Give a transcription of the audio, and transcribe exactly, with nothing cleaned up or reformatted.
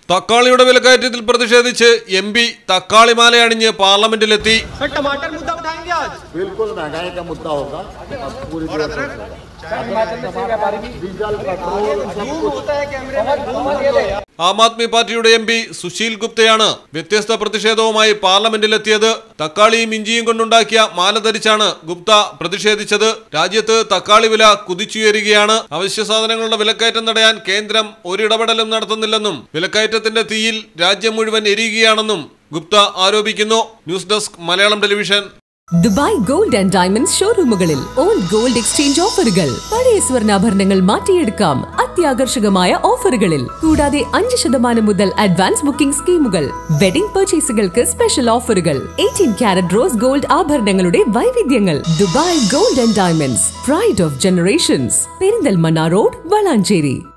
തക്കാളിയുടെ വിലക്കയറ്റത്തിൽ പ്രതിഷേധിച്ച് M P തക്കാളിമാല അണിഞ്ഞ് പാർലമെന്റിലെത്തി. ആം ആദ്മി പാർട്ടിയുടെ എം പി സുശീൽ ഗുപ്തയാണ് വ്യത്യസ്ത പ്രതിഷേധവുമായി പാർലമെന്റിലെത്തിയത്. തക്കാളിയും ഇഞ്ചിയും കൊണ്ടുണ്ടാക്കിയ മാല ധരിച്ചാണ് ഗുപ്ത പ്രതിഷേധിച്ചത്. രാജ്യത്ത് തക്കാളി വില കുതിച്ചുയരുകയാണ്. അവശ്യ സാധനങ്ങളുടെ വിലക്കയറ്റം തടയാൻ കേന്ദ്രം ഒരിടപെടലും നടത്തുന്നില്ലെന്നും വിലക്കയറ്റത്തിന്റെ തീയിൽ രാജ്യം മുഴുവൻ എരിയുകയാണെന്നും ഗുപ്ത ആരോപിക്കുന്നു. News desk Malayalam television. Dubai gold and diamonds ഷോറൂമുകളിൽ ഓൾഡ് ഗോൾഡ് എക്സ്ചേഞ്ച് ഓഫറുകൾ. പഴയ സ്വർണ്ണാഭരണങ്ങൾ മാറ്റിയെടുക്കാം അത്യാകർഷകമായ ഓഫറുകളിൽ. കൂടാതെ അഞ്ച് ശതമാനം മുതൽ അഡ്വാൻസ് ബുക്കിംഗ് സ്കീമുകൾ. വെഡിംഗ് പർച്ചേസുകൾക്ക് സ്പെഷ്യൽ ഓഫറുകൾ. എയ്റ്റീൻ ക്യാരറ്റ് റോസ് ഗോൾഡ് ആഭരണങ്ങളുടെ വൈവിധ്യങ്ങൾ. Dubai gold and diamonds, pride of generations. Perinthalmanna road, Valanchery.